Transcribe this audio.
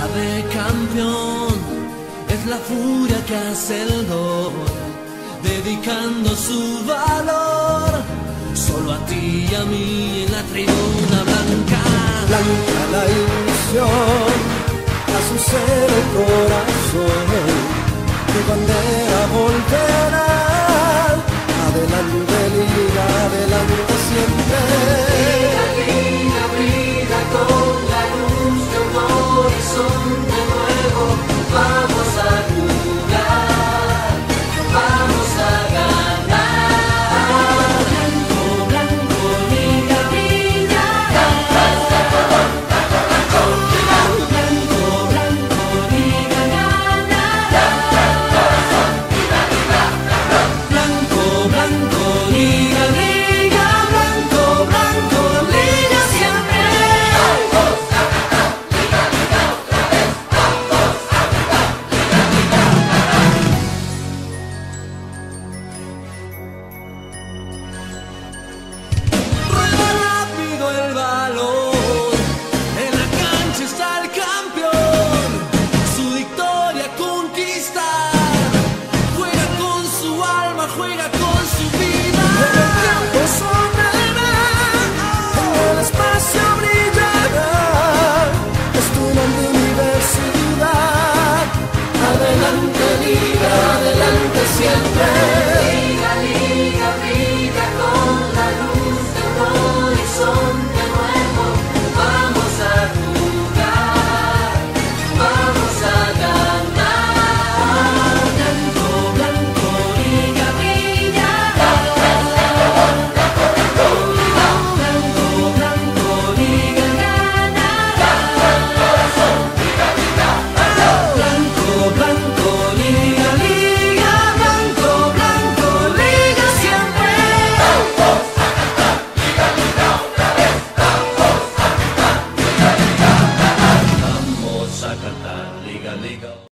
de campeón es la furia que hace el gol, dedicando su valor solo a ti y a mí en la tribuna blanca. Blanca la ilusión